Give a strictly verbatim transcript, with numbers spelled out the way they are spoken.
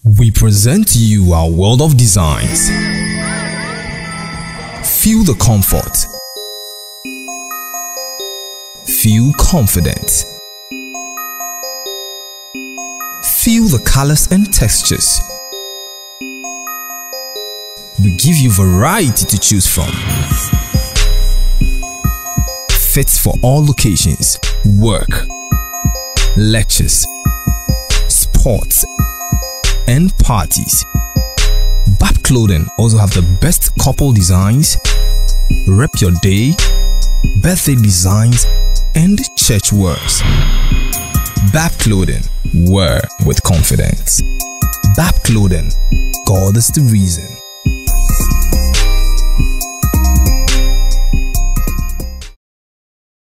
We present to you our world of designs. Feel the comfort. Feel confident. Feel the colors and textures. We give you variety to choose from. Fits for all locations, work, lectures, sports, and parties. B A P Clothing also have the best couple designs, rep your day, birthday designs, and church wears. B A P Clothing, wear with confidence. B A P Clothing, God is the reason.